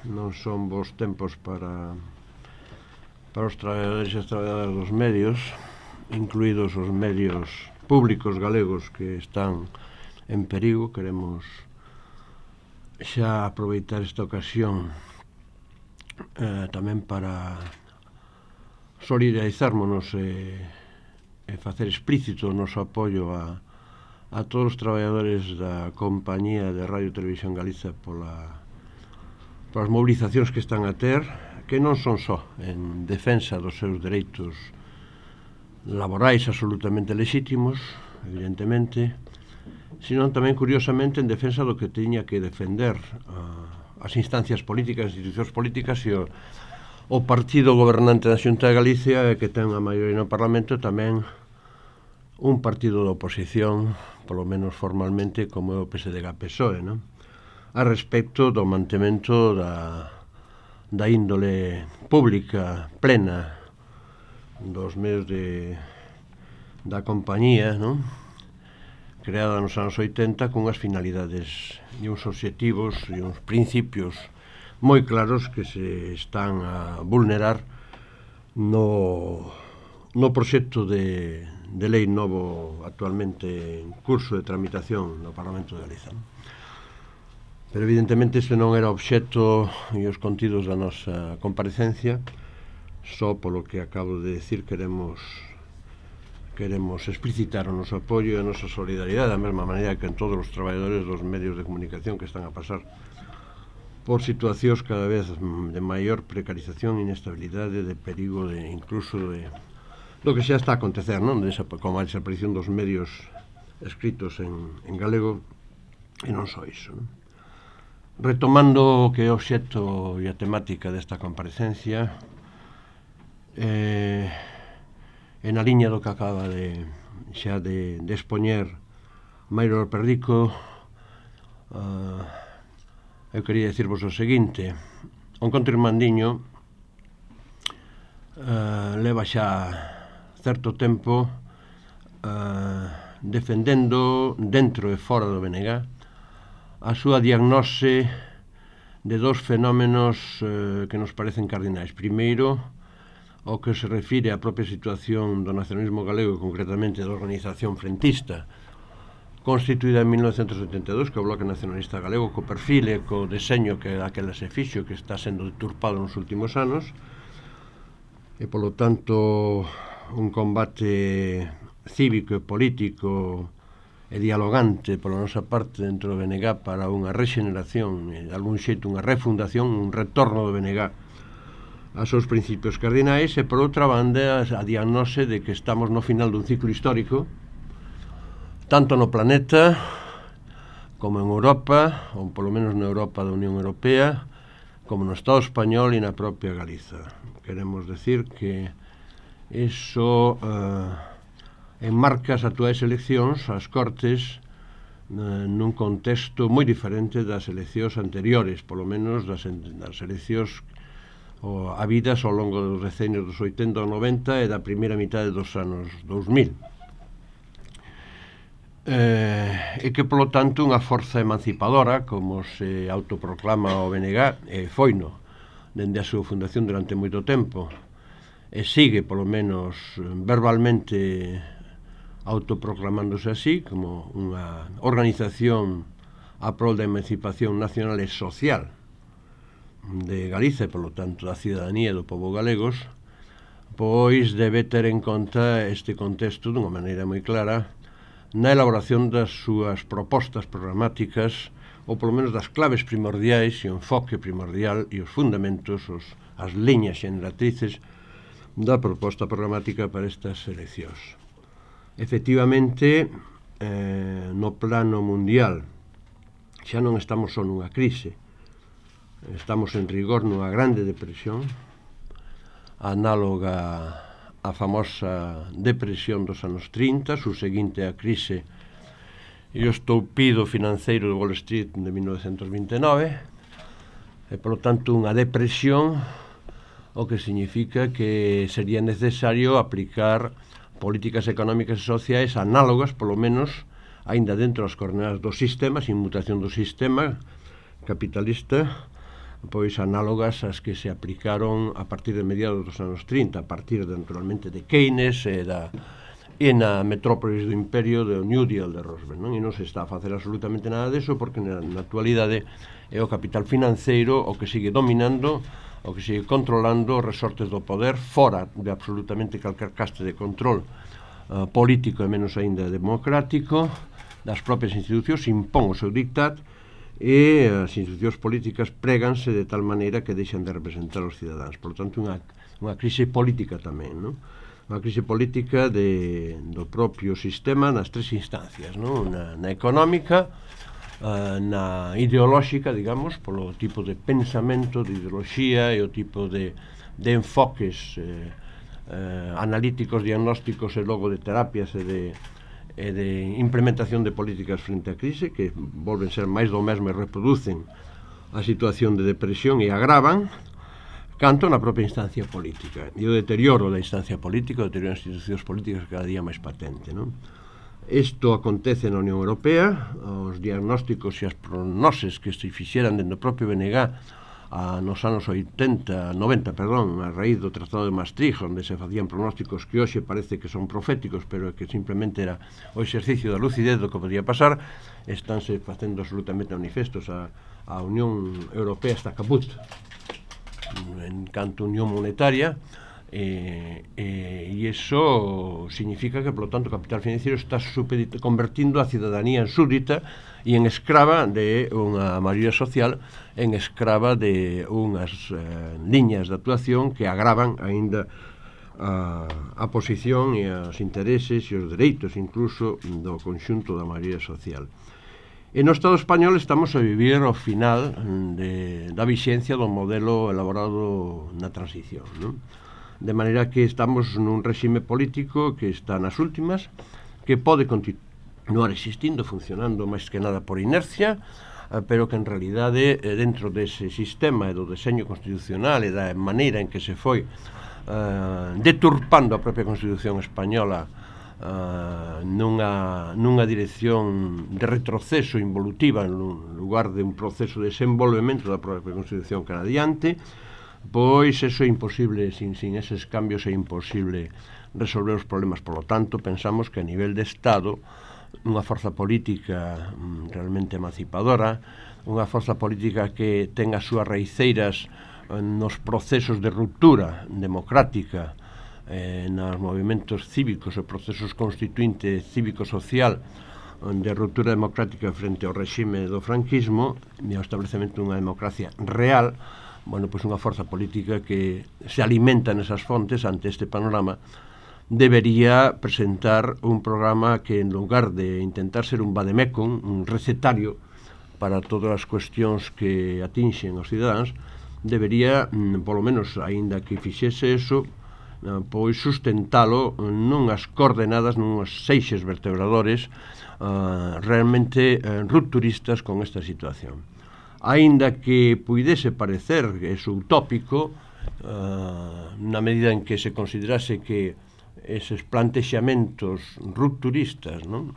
non son bons tempos para os traballadores e as traballadoras dos medios, incluídos os medios públicos galegos que están en perigo. Queremos xa aproveitar esta ocasión tamén para solidarizármonos e facer explícito o noso apoio a todos os traballadores da compañía de Radio e Televisión Galiza polas movilizacións que están a ter, que non son só en defensa dos seus dereitos laborais absolutamente lexítimos, evidentemente, sino tamén, curiosamente, en defensa do que tiña que defender as instancias políticas, as institucións políticas e o partido gobernante da Xunta de Galicia, que ten a maioría no Parlamento, tamén un partido de oposición, polo menos formalmente, como é o PSDG-PSOE, non? A respecto do mantemento da índole pública plena dos medios da compañía, non? Creada nos anos 80 cunhas finalidades e uns obxectivos e uns principios moi claros que se están a vulnerar no proxecto de lei novo actualmente en curso de tramitación no Parlamento de Galiza. Pero evidentemente este non era o obxecto e os contidos da nosa comparecencia. Só polo que acabo de decir queremos explicitar o noso apoio e a nosa solidaridade, da mesma maneira que en todos os traballadores dos medios de comunicación que están a pasar por situacións cada vez de maior precarización, inestabilidade, de perigo, incluso do que xa está a acontecer, non? Como a desaparición dos medios escritos en galego, e non só iso, non? Retomando o que é o obxecto e a temática desta comparecencia, en a liña do que acaba xa de expoñer Mairo Perdico, eu quería dicirvos o seguinte: o Encontro Irmandiño leva xa certo tempo defendendo dentro e fora do BNG a súa diagnose de dos fenómenos que nos parecen cardinais. Primeiro, o que se refire á propia situación do nacionalismo galego e concretamente da organización frentista constituída en 1982, que é o Bloque Nacionalista Galego, co perfil e co deseño que daquela se fixo, que está sendo deturpado nos últimos anos, e polo tanto un combate cívico e político e dialogante pola nosa parte dentro do BNG para unha rexeneración e de algún xeito unha refundación, un retorno do BNG a seus principios cardinais, e por outra banda a diagnose de que estamos no final dun ciclo histórico tanto no planeta como en Europa, ou polo menos na Europa da Unión Europea, como no Estado español e na propia Galiza. Queremos decir que iso enmarca as actuais eleccións, as Cortes, nun contexto moi diferente das eleccións anteriores, polo menos das eleccións habidas ao longo dos decenios dos 80 ou 90 e da primeira mitade dos anos 2000. E que, polo tanto, unha forza emancipadora, como se autoproclama o BNG, e foino dende a súa fundación durante moito tempo, e sigue, polo menos verbalmente, autoproclamándose así, como unha organización a prol da emancipación nacional e social de Galiza e, polo tanto, da cidadanía do pobo galegos, pois debe ter en conta este contexto dunha maneira moi clara na elaboración das súas propostas programáticas, ou polo menos das claves primordiais e o enfoque primordial e os fundamentos, as liñas xeneratrices da proposta programática para estas eleccións. Efectivamente, no plano mundial xa non estamos só nunha crise, estamos en rigor nunha grande depresión análoga á famosa depresión dos anos 30, subseguinte á crise e o estoupido financeiro de Wall Street de 1929, e, polo tanto, unha depresión, o que significa que sería necesario aplicar políticas económicas e sociais análogas, polo menos, aínda dentro das coordenadas do sistema, sin mutación do sistema capitalista, pois análogas ás que se aplicaron a partir de mediados dos anos 30, a partir, naturalmente, de Keynes e na metrópolis do imperio do New Deal de Roosevelt, non? E non se está a facer absolutamente nada deso, porque na actualidade é o capital financeiro o que sigue dominando, o que sigue controlando os resortes do poder, fora de absolutamente calquer caste de control político e menos aínda democrático das propias institucións. Impón o seu dictat e as institucións políticas préganse de tal maneira que deixan de representar os cidadáns. Por tanto, unha crise política tamén, non? Unha crise política do propio sistema nas tres instancias, non? Na económica, na ideolóxica, digamos, polo tipo de pensamento, de ideoloxía e o tipo de enfoques analíticos, diagnósticos e logo de terapias e de implementación de políticas frente á crise, que volven ser máis do mesmo e reproducen a situación de depresión e agravan, canto na propia instancia política. E o deterioro da instancia política, o deterioro das institucións políticas cada día máis patente, non? Isto acontece na Unión Europea. Os diagnósticos e as prognoses que se fixeran dentro do propio BNG nos anos 90, a raíz do Tratado de Maastricht, onde se facían pronósticos que hoxe parece que son proféticos, pero que simplemente era o exercicio da lucidez do que podía pasar, estánse facendo absolutamente manifestos. A Unión Europea está caput en canto Unión Monetaria, e iso significa que, por lo tanto, o capital financiero está convertindo a cidadanía en súbdita e en escrava de unha maioría social, en escrava de unhas liñas de actuación que agravan aínda a posición e os intereses e os dereitos incluso do conxunto da maioría social. E no Estado español estamos a vivir o final da vixencia do modelo elaborado na transición, non? De maneira que estamos nun réxime político que está nas últimas, que pode continuar existindo, funcionando máis que nada por inercia, pero que en realidade dentro dese sistema e do deseño constitucional e da maneira en que se foi deturpando a propia Constitución española nunha dirección de retroceso involutiva en lugar de un proceso de desenvolvemento da propia Constitución cara adiante, pois eso é imposible, sin eses cambios é imposible resolver os problemas. Por lo tanto, pensamos que a nivel de Estado, unha forza política realmente emancipadora, unha forza política que ten as súas raiceiras nos procesos de ruptura democrática, nos movimentos cívicos e procesos constituintes cívico-social de ruptura democrática frente ao regime do franquismo e ao establecemento dunha democracia real. Bueno, pois unha forza política que se alimenta nesas fontes ante este panorama debería presentar un programa que, en lugar de intentar ser un vademecum, un recetario para todas as cuestións que atinxen os cidadáns, debería, polo menos, aínda que fixese eso, pois sustentalo nunhas coordenadas, nunhos eixes vertebradores realmente rupturistas con esta situación. Aínda que puidese parecer que é utópico, na medida en que se considerase que eses plantexamentos rupturistas non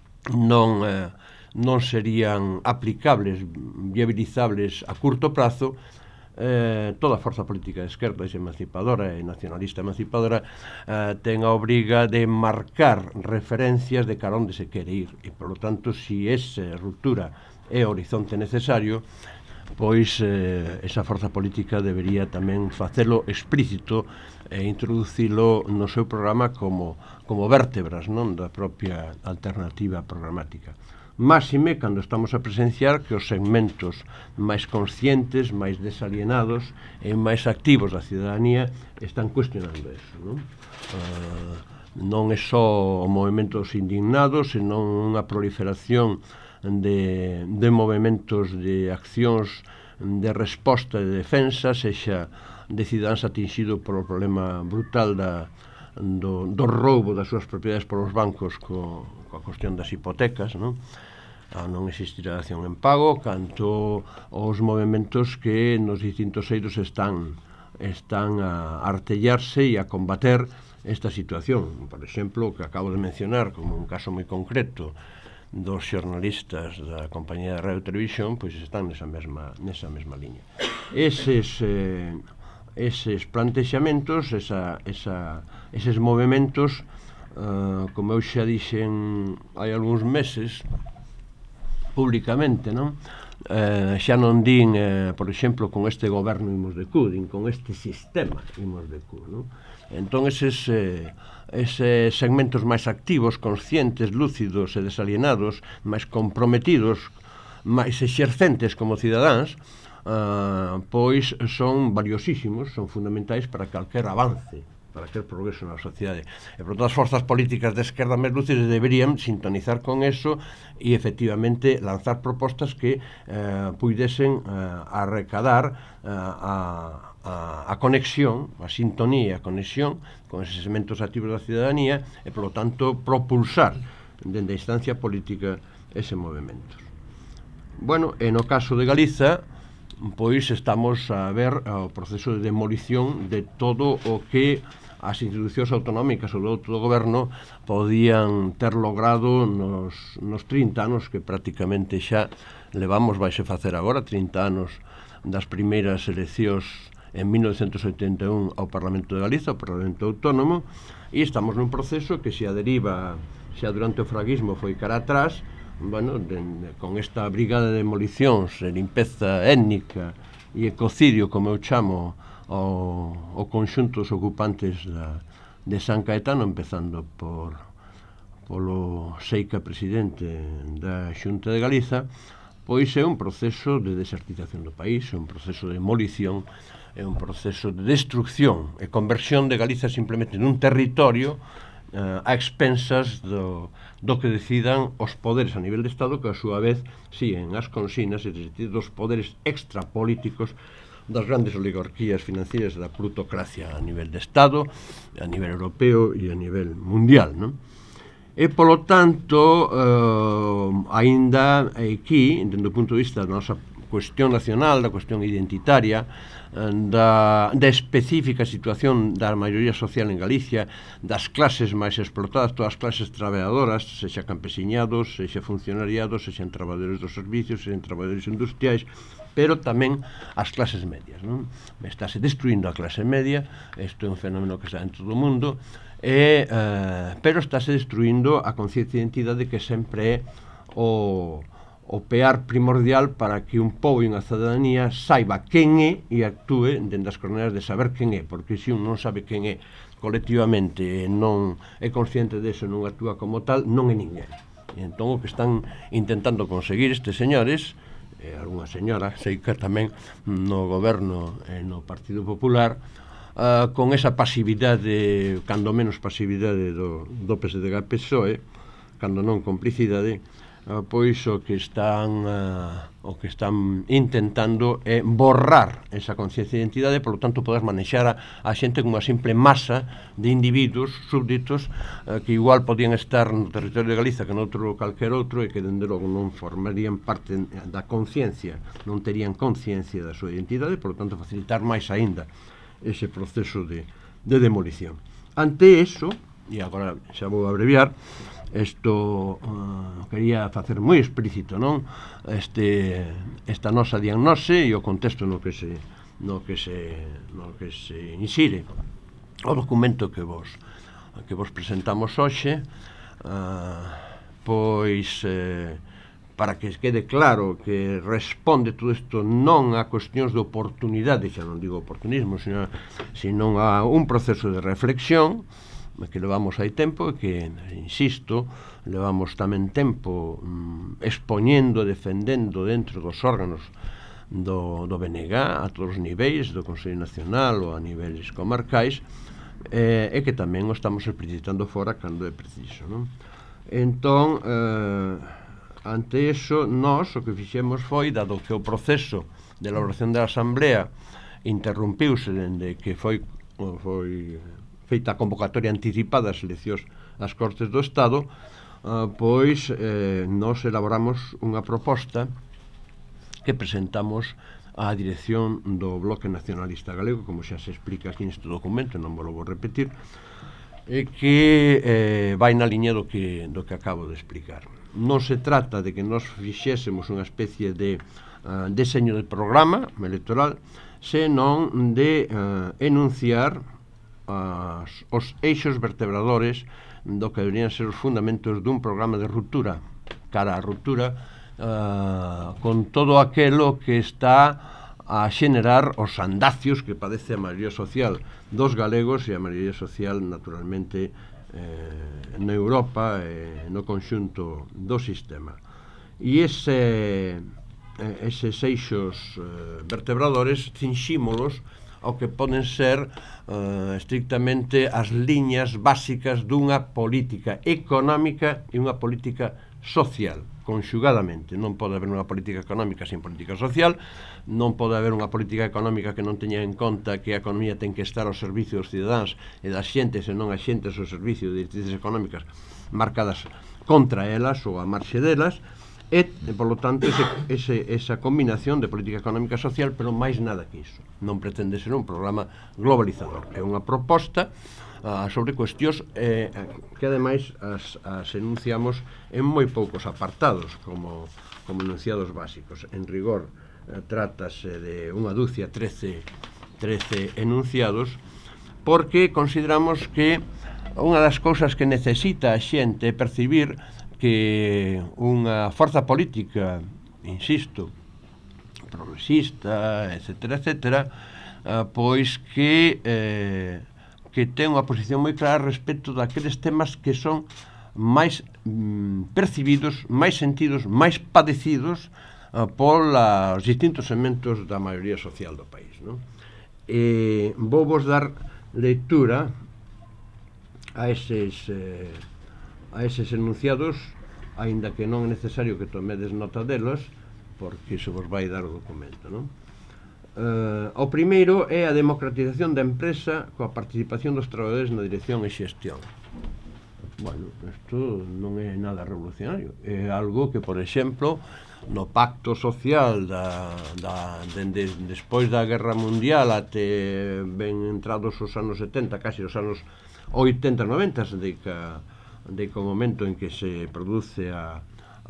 serían aplicables, viabilizables a curto prazo, toda a forza política de esquerda emancipadora e nacionalista emancipadora ten a obriga de marcar referencias de cara onde se quere ir, e, por lo tanto, si esa ruptura é o horizonte necesario, pois esa forza política debería tamén facelo explícito e introducilo no seu programa como vértebras, non, da propia alternativa programática. Máxime cando estamos a presenciar que os segmentos máis conscientes, máis desalienados e máis activos da cidadanía están cuestionando eso, non? Non é só movimentos indignados, senón unha proliferación de movimentos, de accións de resposta e de defensa, sexa de cidadáns atinxido polo problema brutal do roubo das súas propiedades polos bancos coa cuestión das hipotecas, non? A non existir a dación en pago, canto os movimentos que nos distintos eidos están a artellarse e a combater esta situación. Por exemplo, o que acabo de mencionar como un caso moi concreto dos xornalistas da compañía de radio e televisión, pois están nesa mesma liña. Eses plantexamentos, eses movimentos, como eu xa dixen hai algúns meses públicamente, non? Xa non din, por exemplo, con este goberno imos de cu, din con este sistema imos de cu, non? Entón, eses segmentos máis activos, conscientes, lúcidos e desalienados, máis comprometidos, máis exercentes como cidadáns, pois son valiosísimos, son fundamentais para calquer avance, para aquel progreso na sociedade. E por todas as forzas políticas de esquerda máis lúcidas deberían sintonizar con eso e efectivamente lanzar propostas que puidesen arrecadar a conexión, a sintonía, a conexión con eses segmentos activos da cidadanía e, polo tanto, propulsar dende a instancia política ese movimento. Bueno, e no caso de Galiza, pois estamos a ver o proceso de demolición de todo o que as institucións autonómicas ou do autogoberno podían ter logrado nos 30 anos que prácticamente xa levamos, vaise facer agora 30 anos das primeiras eleccións en 1981 ao Parlamento de Galiza, ao Parlamento Autónomo, e estamos nun proceso que xa deriva, xa durante o franquismo foi cara atrás, bueno, con esta brigada de demolicións, limpeza étnica e ecocidio, como eu chamo o conxunto dos ocupantes de San Caetano, empezando polo Seica presidente da Xunta de Galiza, pois é un proceso de desertización do país, é un proceso de demolición, é un proceso de destrucción e conversión de Galiza simplemente nun territorio a expensas do que decidan os poderes a nivel de Estado, que a súa vez siguen as consignas dos poderes extrapolíticos das grandes oligarquías financieras da plutocracia a nivel de Estado, a nivel europeo e a nivel mundial, non? E, polo tanto, aínda aquí, dende o punto de vista da nosa cuestión nacional, da cuestión identitaria, da específica situación da maioría social en Galicia, das clases máis explotadas, todas as clases traballadoras, sexa campesiñados, sexa funcionariados, sexan traballadores dos servicios, sexan traballadores industriais, pero tamén as clases medias, non? Estáse destruindo a clase media, isto é un fenómeno que está en todo o mundo, pero estáse destruindo a conciencia de identidade, que sempre é o pear primordial para que un pobo e unha cidadanía saiba quen é e actúe dentro das coordenadas de saber quen é, porque se un non sabe quen é colectivamente, non é consciente deso, non actúa como tal, non é ninguén. E entón o que están intentando conseguir estes señores, algunha señora, sei que tamén no goberno e no Partido Popular, con esa pasividade, cando menos pasividade do PSDG-PSOE, cando non complicidade, pois o que están intentando é borrar esa conciencia de identidade, por lo tanto poder manexar a xente como unha simple masa de individuos súbditos que igual podían estar no territorio de Galiza que noutro calquer outro, e que dende logo non formarían parte da conciencia, non terían conciencia da súa identidade, por lo tanto facilitar máis aínda ese proceso de demolición. Ante eso, e agora xa vou abreviar, isto quería facer moi explícito, non? Esta nosa diagnose e o contexto no que se insire o documento que vos presentamos hoxe, pois para que quede claro que responde todo isto non a cuestións de oportunidade, xa non digo oportunismo, sino a un proceso de reflexión que levamos hai tempo e que, insisto, levamos tamén tempo expoñendo, defendendo dentro dos órganos do BNG a todos os niveis, do Consello Nacional ou a niveis comarcais, e que tamén o estamos explicitando fora cando é preciso, non? Entón, ante iso, nós o que fixemos foi, dado que o proceso de elaboración da Asamblea interrumpiuse dende que foi feita a convocatoria anticipada das eleccións ás Cortes do Estado, pois nós elaboramos unha proposta que presentamos á dirección do Bloque Nacionalista Galego, como xa se explica aquí neste documento, non vou repetir, e que vai na liña do que acabo de explicar. non se trata de que nos fixésemos unha especie de deseño de programa electoral, senón de enunciar os eixos vertebradores do que deberían ser os fundamentos dun programa de ruptura, cara á ruptura con todo aquelo que está a xenerar os andacios que padece a maioría social dos galegos e a maioría social, naturalmente, na Europa e no conxunto do sistema. E eses eixos vertebradores cinxímolos ao que poden ser estrictamente as liñas básicas dunha política económica e unha política social, conxugadamente. Non pode haber unha política económica sen política social, non pode haber unha política económica que non teña en conta que a economía ten que estar ao servicio dos cidadáns e das xentes e non as xentes ao servicio de directrices económicas marcadas contra elas ou a marxe delas, e, polo tanto, esa combinación de política económica e social, pero máis nada que iso. Non pretende ser un programa globalizador. É unha proposta sobre cuestións que, ademais, as enunciamos en moi poucos apartados, como enunciados básicos. En rigor, trátase de unha dúcia, 13 enunciados, porque consideramos que unha das cousas que necesita a xente é percibir que unha forza política, insisto, progresista, etcétera, pois que ten unha posición moi clara respecto daqueles temas que son máis percibidos, máis sentidos, máis padecidos polos distintos segmentos da maioría social do país, non? Vou vos dar lectura a eses enunciados, aínda que non é necesario que tomedes nota delos, porque iso vos vai dar o documento, non? O primeiro é a democratización da empresa coa participación dos traballadores na dirección e xestión. Bueno, isto non é nada revolucionario. É algo que, por exemplo, no pacto social despois da Guerra Mundial até ben entrados os anos 70, casi os anos 80-90, de que o momento en que se produce a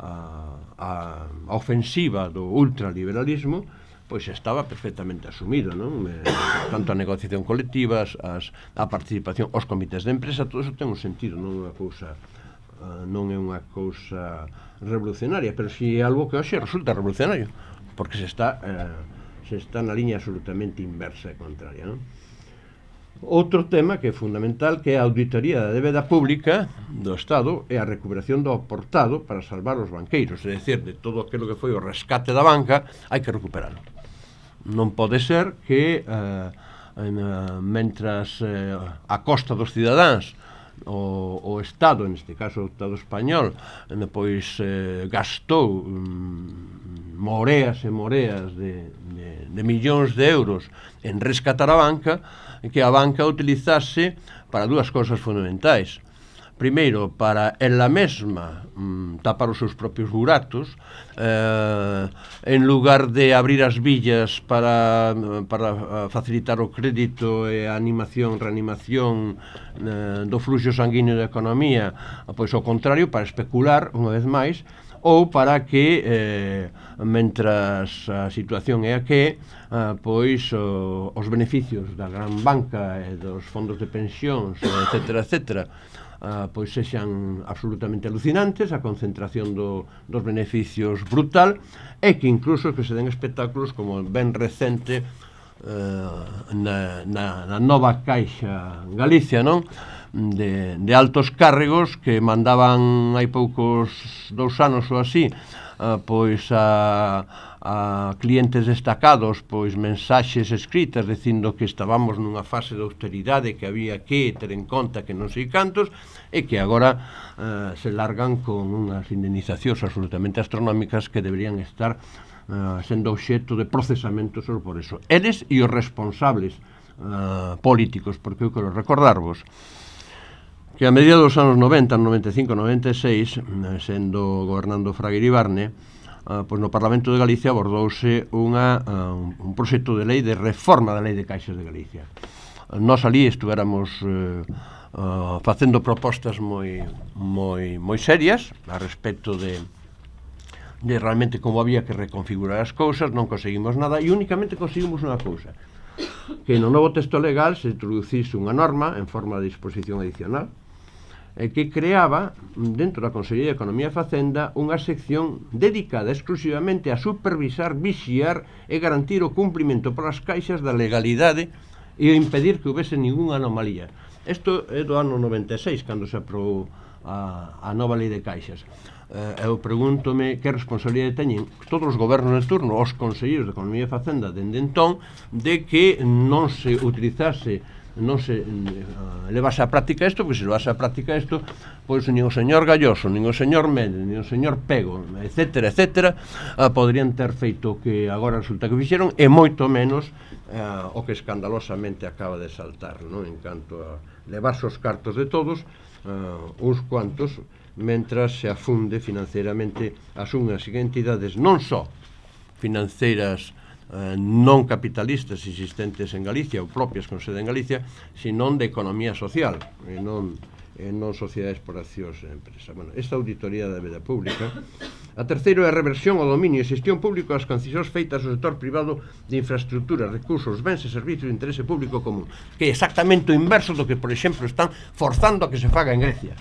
ofensiva do ultraliberalismo, pois estaba perfectamente asumido, non? Tanto a negociación colectiva, a participación, os comités de empresa, todo eso ten un sentido, non é unha cousa revolucionaria, pero si é algo que hoxe resulta revolucionario, porque se está na liña absolutamente inversa e contraria, non? Outro tema que é fundamental, que é a auditoría da débeda pública do Estado e a recuperación do aportado para salvar os banqueiros, é dicir, de todo aquilo que foi o rescate da banca, hai que recuperarlo. Non pode ser que mentras a costa dos cidadáns o Estado, neste caso o Estado español, pois gastou moreas e moreas de millóns de euros en rescatar a banca, que a banca utilizase para dúas cousas fundamentais. Primeiro, para ela mesma tapar os seus propios buratos, en lugar de abrir as villas para facilitar o crédito e a reanimación do fluxo sanguíneo da economía, pois ao contrario, para especular, unha vez máis, ou para que, mentras a situación é a que, pois os beneficios da gran banca e dos fondos de pensións, etcétera, pois sexan absolutamente alucinantes, a concentración dos beneficios brutal, e que incluso que se den espectáculos como ben recente na nova Caixa Galicia, non? De altos cargos que mandaban hai poucos 2 anos ou así, pois a clientes destacados, pois mensaxes escritas dicindo que estábamos nunha fase de austeridade, que había que ter en conta que non sei cantos, e que agora se largan con unhas indemnizacións absolutamente astronómicas que deberían estar sendo obxecto de procesamento só por eso. Eles e os responsables políticos, porque eu quero recordarvos que a medida dos anos 90, 95, 96, sendo gobernando Fraga Iribarne, pois no Parlamento de Galicia abordouse un proxecto de lei de reforma da Lei de Caixas de Galicia. Nós ali estuvéramos facendo propostas moi serias a respecto de realmente como había que reconfigurar as cousas. Non conseguimos nada e únicamente conseguimos unha cousa, que no novo texto legal se introducise unha norma en forma de disposición adicional que creaba dentro da Consellería de Economía e Facenda unha sección dedicada exclusivamente a supervisar, vixiar e garantir o cumprimento polas caixas da legalidade e impedir que houvese ninguna anomalía. Isto é do ano 96, cando se aprobou a nova lei de caixas. Eu pregúntome que responsabilidade teñen todos os gobernos de turno, os conselleiros de Economía e Facenda dende entón, de que non se utilizase, non se levase a práctica isto, porque se levase a práctica isto, pois nin o señor Galloso, nin o señor Méndez, nin o señor Pego, etcétera, etcétera, poderían ter feito o que agora resulta que fixeron, e moito menos o que escandalosamente acaba de saltar, non? En canto a levarse os cartos de todos, uns cuantos, mentras se afunde financeiramente as unhas e entidades non só financeiras non capitalistas existentes en Galicia ou propias con sede en Galicia, sino de economía social e non sociedades por accións de empresa. Bueno, esta auditoría da débeda pública. A terceiro é a reversión ao dominio e xestión público das concesións feitas ao sector privado de infraestructuras, recursos, bens e servicios de interese público común, que é exactamente o inverso do que, por exemplo, están forzando a que se faga en Grecia.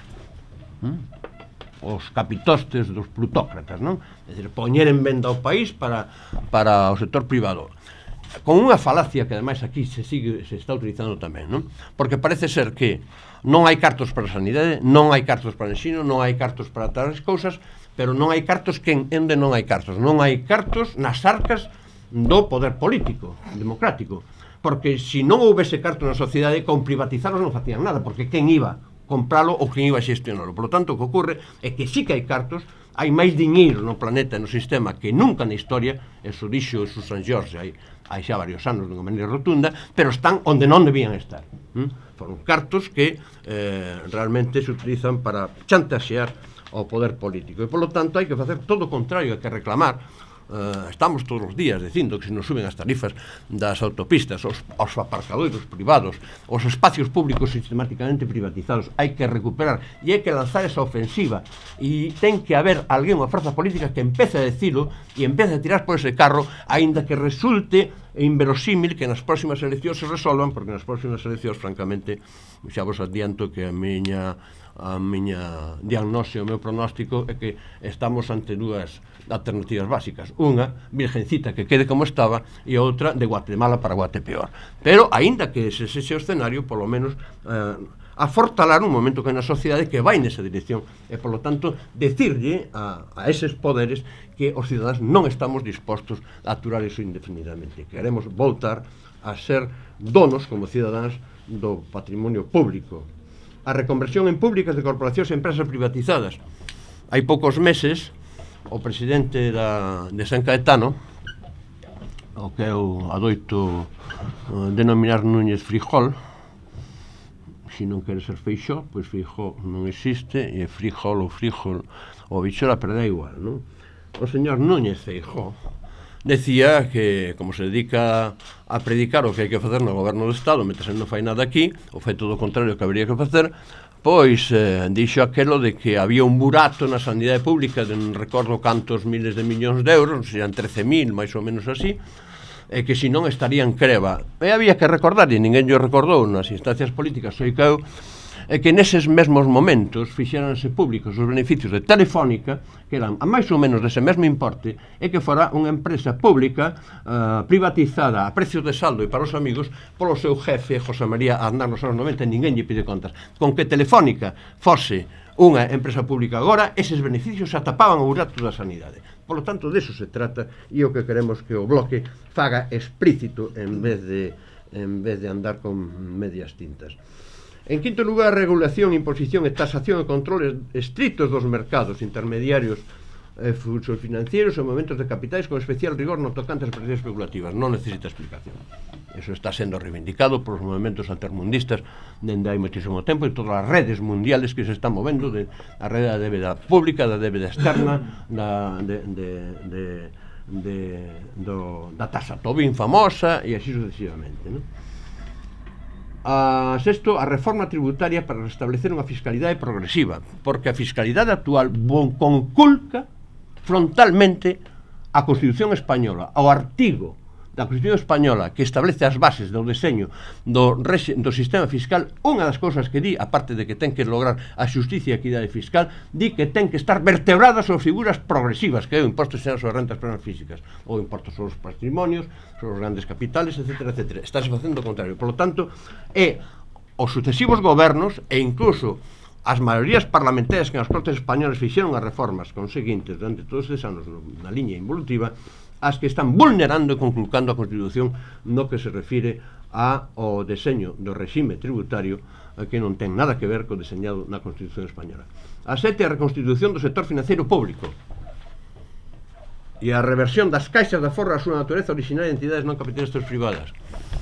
Os capitostes dos plutócratas, non? É dicir, poñer en venda o país para o sector privado, con unha falacia que ademais aquí se está utilizando tamén, non? Porque parece ser que non hai cartos para a sanidade, non hai cartos para o ensino, non hai cartos para todas as cousas, pero non hai cartos que onde non hai cartos. Non hai cartos nas arcas do poder político, democrático. Porque se non houvese cartos na sociedade, con privatizarlos non facían nada, porque quen iba compralo ou quen iba a xestionalo. Por lo tanto, o que ocorre é que sí que hai cartos, hai máis diñeiro no planeta e no sistema que nunca na historia, eso dixo Susan George hai xa varios anos dunha maneira rotunda, pero están onde non debían estar. Foron cartos que realmente se utilizan para chantaxear ao poder político. E, por lo tanto, hai que facer todo o contrario, hai que reclamar. Estamos todos os días dicindo que se nos suben as tarifas das autopistas, os aparcadoiros privados, os espacios públicos sistemáticamente privatizados. Hai que recuperar e hai que lanzar esa ofensiva, e ten que haber alguén, unha forza política que empece a decilo e empece a tirar por ese carro, aínda que resulte inverosímil que nas próximas eleccións se resolvan, porque nas próximas eleccións, francamente, xa vos adianto que a miña diagnose, o meu pronóstico é que estamos ante dúas alternativas básicas: unha, virgencita que quede como estaba, e outra, de Guatemala para Guatepeor. Pero, aínda que ese sexa o escenario, polo menos afortalar un momento que na sociedade que vai nesa dirección, e, polo tanto, decirlle a eses poderes que os cidadáns non estamos dispostos a aturar iso indefinidamente. Queremos voltar a ser donos, como cidadáns, do patrimonio público. A reconversión en públicas de corporacións e empresas privatizadas. Hai poucos meses, o presidente de San Caetano, o que eu adoito denominar Núñez Frijol, se non quere ser Feixó, pois Feixó non existe, e Frijol ou Bichola, pero dá igual, non? O señor Núñez Feixó decía que, como se dedica a predicar o que hai que facer no goberno do Estado, mentre non fai nada aquí, ou fai todo o contrario que habería que facer, pois dixo aquelo de que había un burato na sanidade pública de non recordo cantos miles de millóns de euros, serían 13.000, máis ou menos así, e que se non estarían creva. E había que recordar, e ninguén yo recordou nas instancias políticas, sei que eu, é que neses mesmos momentos fixéronse públicos os beneficios de Telefónica, que eran a máis ou menos dese mesmo importe, e que fora unha empresa pública privatizada a precios de saldo e para os amigos polo seu jefe, José María Aznar, nos anos 90, e ninguén lle pide contas. Con que Telefónica fose unha empresa pública agora, eses beneficios atapaban o burato da sanidade. Por lo tanto, deso se trata, e o que queremos que o Bloque faga explícito en vez de andar con medias tintas. En quinto lugar, regulación, imposición e tasación e controles estritos dos mercados intermediarios fluxos financieros e movimentos de capitais con especial rigor no tocante ás operacións especulativas. Non necesita explicación. Eso está sendo reivindicado por os movimentos altermundistas dende hai moitísimo tempo, e todas as redes mundiales que se están movendo, a rede da débeda pública, da débeda externa, da tasa Tobin famosa, e así sucesivamente, non? Sexto, a reforma tributaria para restablecer unha fiscalidade progresiva, porque a fiscalidade actual conculca frontalmente a Constitución Española, ao artigo da Constitución Española que establece as bases do deseño do sistema fiscal. Unha das cousas que di, aparte de que ten que lograr a xusticia e a equidade fiscal, di que ten que estar vertebrada sobre figuras progresivas, que é o imposto sobre as rentas persoas físicas, ou o imposto sobre os patrimonios, sobre os grandes capitales, etc, etc. Estáse facendo o contrario. Por lo tanto, os sucesivos gobernos e incluso as maiorías parlamentarias que nas Cortes españolas fixeron as reformas conseguintes durante todos estes anos na liña involutiva, as que están vulnerando e conculcando a Constitución no que se refire ao deseño do regime tributario, que non ten nada que ver co deseñado na Constitución española. A sete, a reconstitución do sector financiero público e a reversión das caixas de aforro á súa natureza originaria de entidades non capitalistas privadas.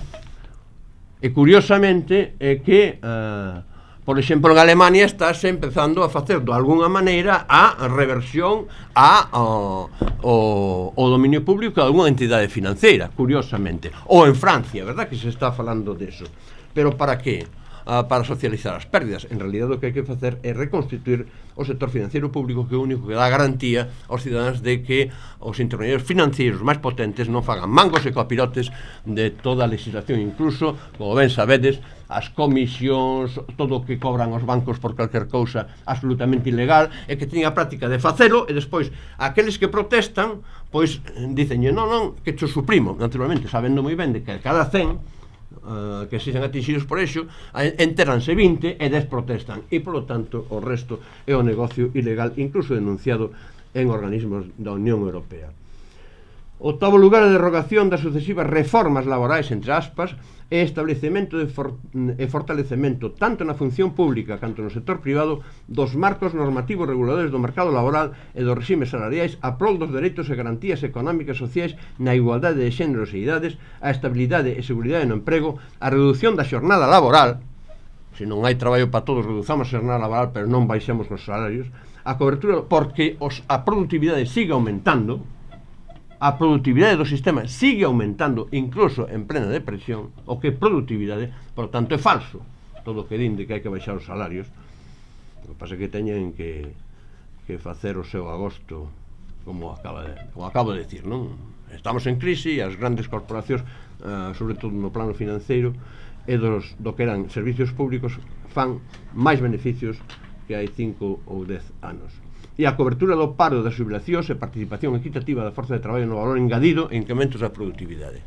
E curiosamente é que por exemplo, en Alemania estáse empezando a facer de alguna maneira a reversión ao dominio público de alguna entidade financeira, curiosamente. Ou en Francia, verdad que se está falando deso. Pero para que? Para socializar as pérdidas. En realidad o que hai que facer é reconstituir o sector financiero público, que é o único que dá garantía aos cidadáns de que os intermediarios financeiros máis potentes non fagan mangos e copilotes de toda a legislación, incluso, como ben sabedes, as comisións, todo o que cobran os bancos por calquer cousa absolutamente ilegal, e que teñen a práctica de facelo, e despois aqueles que protestan, pois dicen, non, que cho suprimo, naturalmente, sabendo moi ben de que cada 100 que sexan atingidos por iso, enteranse 20 e 10 protestan, e polo tanto o resto é o negocio ilegal, incluso denunciado en organismos da Unión Europea. Octavo lugar, a derrogación das sucesivas reformas laborais, entre aspas, e establecemento e fortalecemento tanto na función pública canto no sector privado dos marcos normativos reguladores do mercado laboral e dos reximes salariais a prol dos dereitos e garantías económicas e sociais na igualdade de xéneros e idades, a estabilidade e seguridade no emprego, a reducción da xornada laboral, se non hai traballo para todos, reduzamos a xornada laboral, pero non baixemos os salarios, a cobertura, porque a produtividade sigue aumentando, a produtividade do sistema sigue aumentando incluso en plena depresión, o que é produtividade, por tanto é falso todo o que din de que hai que baixar os salarios. O que pasa é que teñen que facer o seu agosto, como acabo de decir, non? Estamos en crise e as grandes corporacións, sobre todo no plano financeiro e do que eran servicios públicos, fan máis beneficios que hai 5 ou 10 anos. E a cobertura do paro, das xubilacións e participación equitativa da forza de traballo no valor engadido e incrementos da produtividade.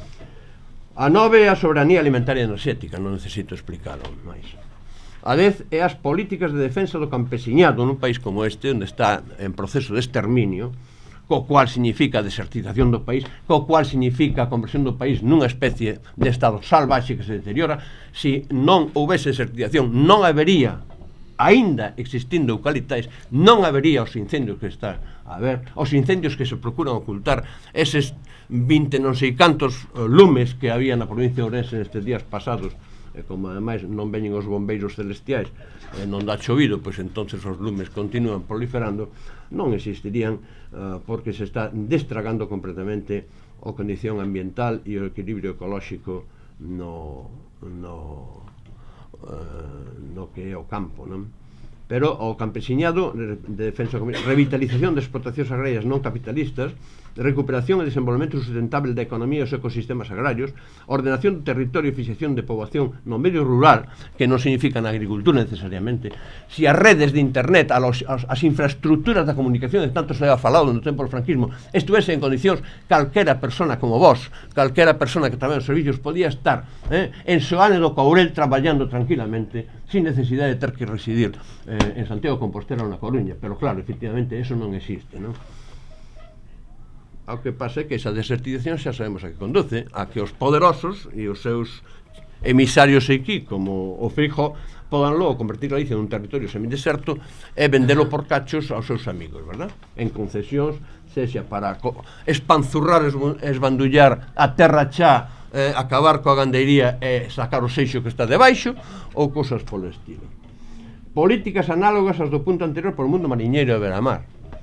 A 9 é a soberanía alimentaria e enerxética, non necesito explicarlo máis. A 10 é as políticas de defensa do campesiñado nun país como este, onde está en proceso de exterminio, co cual significa a desertización do país, co cual significa a conversión do país nunha especie de estado salvaxe que se deteriora. Se non houvese desertización, non habería, aínda existindo eucaliptais, non habería os incendios que está a ver, os incendios que se procuran ocultar, eses 20 non sei cantos lumes que había na provincia de Ourense nestes días pasados, e como ademais non veñen os bombeiros celestiais e non dá chovido, pois entonces os lumes continúan proliferando, non existirían, porque se está destragando completamente a condición ambiental e o equilibrio ecolóxico no que é o campo, non? Pero o campesiñado de defensa, revitalización de explotacións agrarias non capitalistas, recuperación e desenvolvemento sustentable da economía e os ecosistemas agrarios, ordenación do territorio e fixación de poboación no medio rural, que non significa na agricultura necesariamente. Si as redes de internet, as infraestructuras da comunicación de tanto se ha falado no tempo do franquismo, estuvese en condicións, calquera persona como vos, calquera persona que traballa nos servicios, podía estar en Soane do Courel traballando tranquilamente, sin necesidade de ter que residir en Santiago de Compostela ou na Coruña. Pero claro, efectivamente, eso non existe, non? Ao que pasa é que esa desertización xa sabemos a que conduce, a que os poderosos e os seus emisarios aquí, como o Feijóo, podan logo convertir Galicia nun territorio semideserto e vendelo por cachos aos seus amigos, verdad? En concesións, sexa para espanzurrar, esbandullar a terra xa, acabar coa gandeiría e sacar o seixo que está debaixo, ou cousas polo estilo. Políticas análogas aos do punto anterior por o mundo mariñeiro e beramar.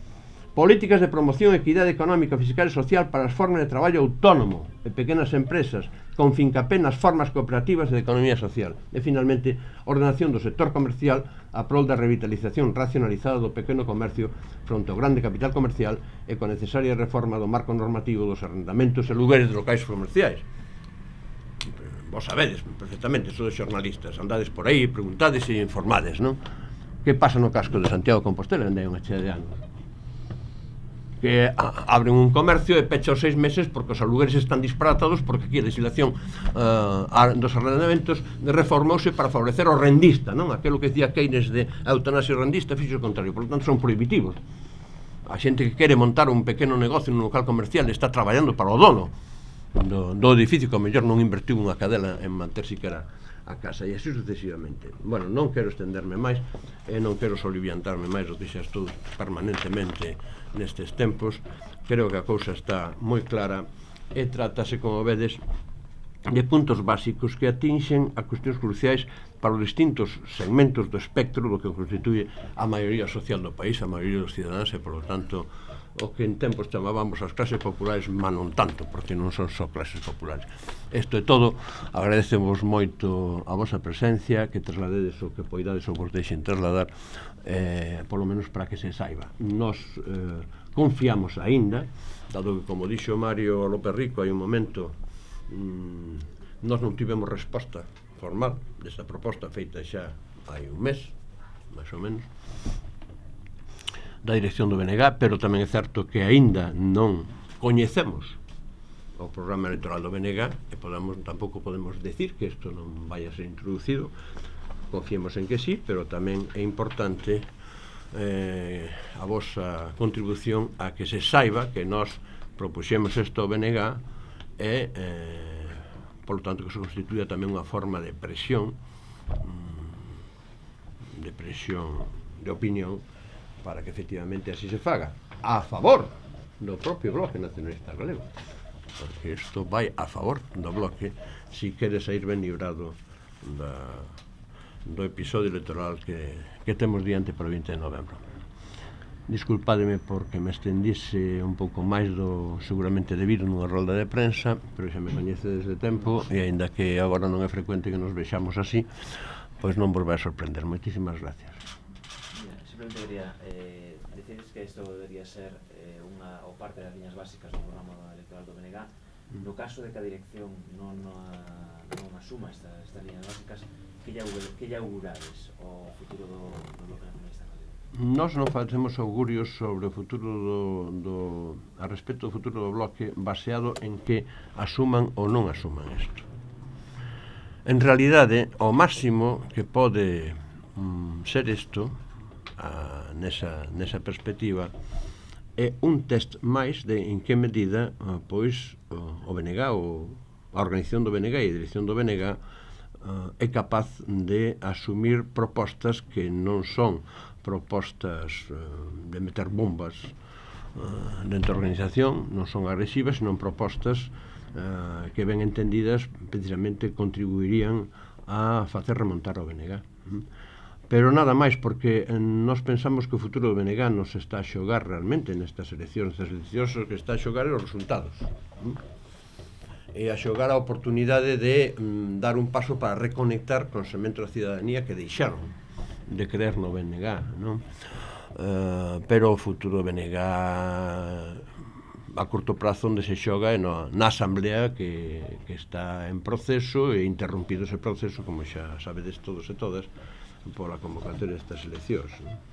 políticas de promoción, equidade económica, fiscal e social para as formas de traballo autónomo e pequenas empresas, con fincapé nas formas cooperativas de economía social. E, finalmente, ordenación do sector comercial a prol da revitalización racionalizada do pequeno comercio fronte ao grande capital comercial e con necesaria reforma do marco normativo dos arrendamentos e lugares de locais comerciais. Vos sabedes perfectamente, sodes xornalistas, andades por aí, preguntades e informades, non? Que pasa no casco de Santiago de Compostela? Andei unha chea de anos que abren un comercio e pecha os 6 meses porque os alugueres están disparatados, porque aquí a legislación dos arrendamentos reformouse para favorecer o rendista, non? Aquelo que decía Keynes de eutanasia rendista fixo o contrario, por lo tanto son prohibitivos. A xente que quere montar un pequeno negocio nun local comercial está traballando para o dono do edificio, que ao mellor non invertiu unha cadela en manter siquera a casa, e así sucesivamente. Bueno, non quero estenderme máis e non quero soliviantarme máis do que xa estou permanentemente nestes tempos. Creo que a cousa está moi clara e trátase, como vedes, de puntos básicos que atinxen a cuestións cruciais para os distintos segmentos do espectro do que constituye a maioría social do país, a maioría dos cidadáns, e, polo tanto, o que en tempos chamábamos as clases populares, mas non tanto, porque non son só clases populares. Isto é todo. Agradecemos moito a vosa presencia, que trasladedes o que poidades ou vos deixen trasladar, polo menos para que se saiba. Nos confiamos aínda, dado que, como dixo Mario López Rico hai un momento, nós non tivemos resposta formal desta proposta feita xa hai un mes, máis ou menos, da dirección do BNG, pero tamén é certo que aínda non coñecemos o programa electoral do BNG e tampouco podemos decir que isto non vai a ser introducido. Confiemos en que sí, pero tamén é importante a vosa contribución a que se saiba que nós propuxemos isto ao BNG e, polo tanto, que se constituya tamén unha forma de presión de opinión para que efectivamente así se faga, a favor do propio Bloque Nacionalista Galego, porque isto vai a favor do Bloque si quere sair ben librado do episodio electoral que temos diante para o 20 de novembro. Disculpademe porque me estendise un pouco máis do seguramente debido nunha rolda de prensa, pero xa me coñece desde tempo e aínda que agora non é frecuente que nos vexamos así, pois non vos vai a sorprender. Moitísimas gracias. Simplemente quería decides que isto debería ser unha ou parte das liñas básicas do programa electoral do BNG. No caso de que a dirección non asuma estas liñas básicas, que lle augurades o futuro do Bloque Nacionalista Galego? Nós non facemos augurios sobre o futuro a respecto do futuro do Bloque baseado en que asuman ou non asuman isto. En realidade, o máximo que pode ser isto nesa perspectiva é un test máis de en que medida pois o BNG, a organización do BNG e a dirección do BNG é capaz de asumir propostas que non son propostas de meter bombas dentro da organización, non son agresivas, senón propostas que ben entendidas precisamente contribuirían a facer remontar o BNG. Pero nada máis, porque nós pensamos que o futuro do BNG non se está a xogar realmente nestas eleccións. As eleccións que está a xogar é os resultados. E a xogar a oportunidade de dar un paso para reconectar con o segmento da cidadanía que deixaron de creer no BNG, non? Pero o futuro do BNG a curto prazo onde se xoga é na asamblea que está en proceso e interrompido ese proceso, como xa sabedes todos e todas, pola convocatoria destas eleccións.